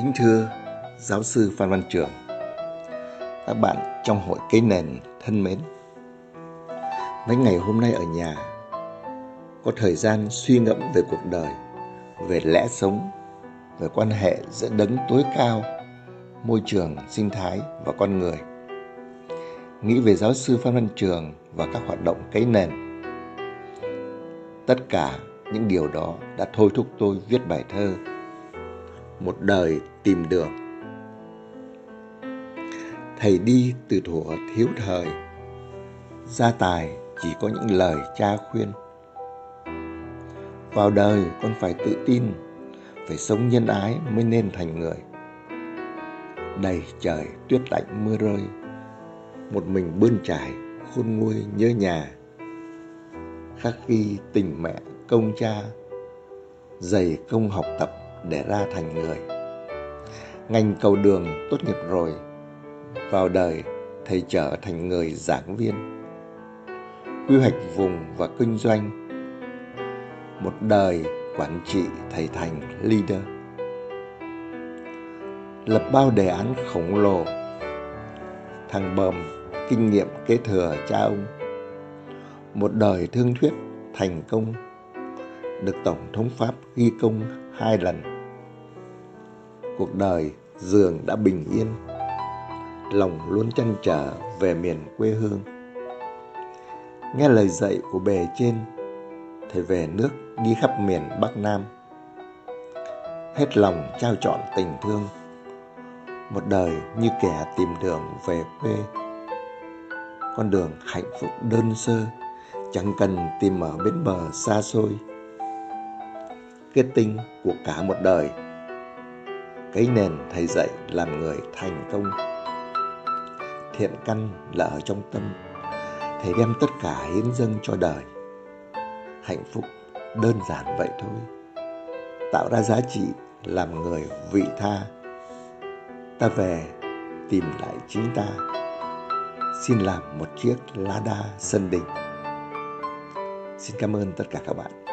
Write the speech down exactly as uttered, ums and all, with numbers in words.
Kính thưa giáo sư Phan Văn Trường, các bạn trong hội cây nền thân mến. Mấy ngày hôm nay ở nhà, có thời gian suy ngẫm về cuộc đời, về lẽ sống, về quan hệ giữa đấng tối cao, môi trường, sinh thái và con người. Nghĩ về giáo sư Phan Văn Trường và các hoạt động cây nền. Tất cả những điều đó đã thôi thúc tôi viết bài thơ Một đời tìm đường. Thầy đi từ thuở thiếu thời, gia tài chỉ có những lời cha khuyên. Vào đời con phải tự tin, phải sống nhân ái mới nên thành người. Đầy trời tuyết lạnh mưa rơi, một mình bươn trải khôn nguôi nhớ nhà. Khắc ghi tình mẹ công cha, dày công học tập để ra thành người. Ngành cầu đường tốt nghiệp rồi, vào đời thầy trở thành người giảng viên. Quy hoạch vùng và kinh doanh, một đời quản trị thầy thành leader. Lập bao đề án khổng lồ, thằng bờm kinh nghiệm kế thừa cha ông. Một đời thương thuyết thành công, được Tổng thống Pháp ghi công hai lần. Cuộc đời dường đã bình yên, lòng luôn trăn trở về miền quê hương. Nghe lời dạy của bề trên, thầy về nước đi khắp miền Bắc Nam. Hết lòng trao trọn tình thương, một đời như kẻ tìm đường về quê. Con đường hạnh phúc đơn sơ, chẳng cần tìm ở bến bờ xa xôi. Kết tinh của cả một đời, cái nền thầy dạy làm người thành công. Thiện căn là ở trong tâm, thầy đem tất cả hiến dâng cho đời. Hạnh phúc đơn giản vậy thôi, tạo ra giá trị làm người vị tha. Ta về tìm lại chính ta, xin làm một chiếc lá đa sân đình. Xin cảm ơn tất cả các bạn.